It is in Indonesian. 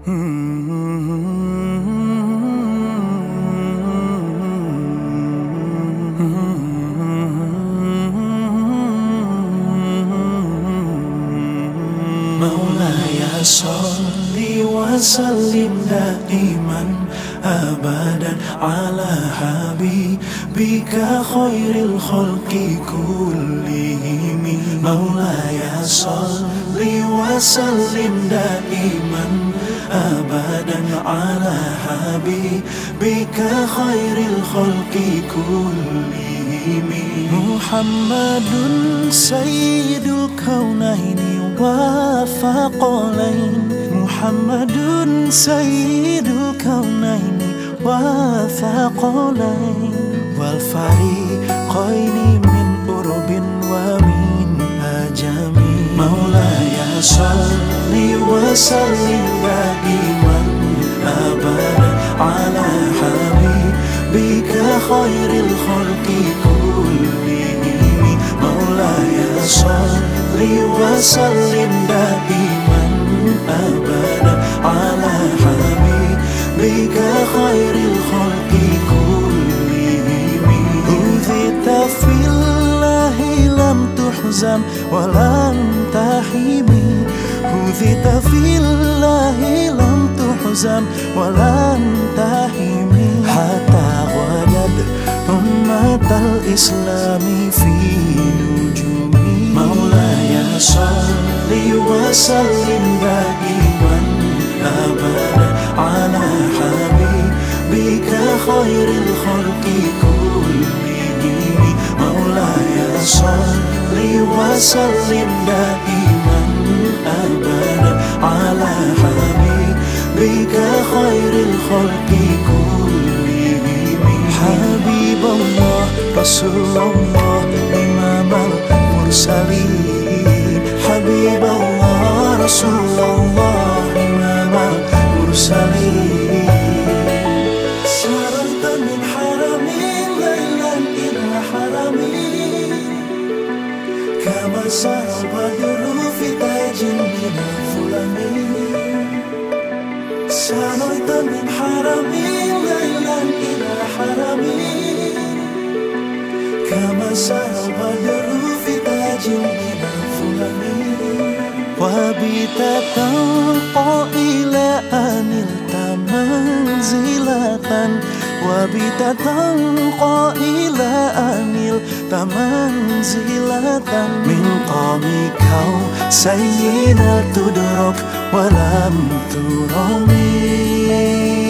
Maulaya sholli wa sallim daiman abadan ala habibika khairil khalqi kullihim. Maulaya sholli wa sallim daiman abadan ala habibika khairil khalqi kullihim. Muhammadun sayyidul kaunaini wa faqalain. Muhammadun sayyidul kaunaini wa faqalain. Wal fariqaini min urbin wa min ajami. Maulaya sholli wa sallim daiman abadan ala habibika khairil khalqi kullihim. Maulaya sholli wa sallim daiman abadan ala habibika khairil khalqi kullihim. Udhita fillahi lam tuhzam wa lam tahimi. Udhita fillahi lam tuhzam wa lam tahimi. Hatta ghadad ummatal islami fi nujumi. Maulaya sholli wa sallim daiman abadan ala habibika khairil khalqi kullihim. Maulaya sholli wa sallim daiman abadan ala habibika khairil khalqi kullihim. Habiballah Rasulullah imamal mursalin. Habiballah Rasulullah imamal mursalin. Sararta min haramin laylan ila haramin. Kama saral badru fi tajin min al-fulamin. Sararta min haramin laylan ila haramin. Kama saral badru fi tajin min al-fulamin. Wabita tanqa ila anilta manzilatan. Wabita tanqa ila anilta manzilatan. Min qamikau sayyidal tudrok walam turami.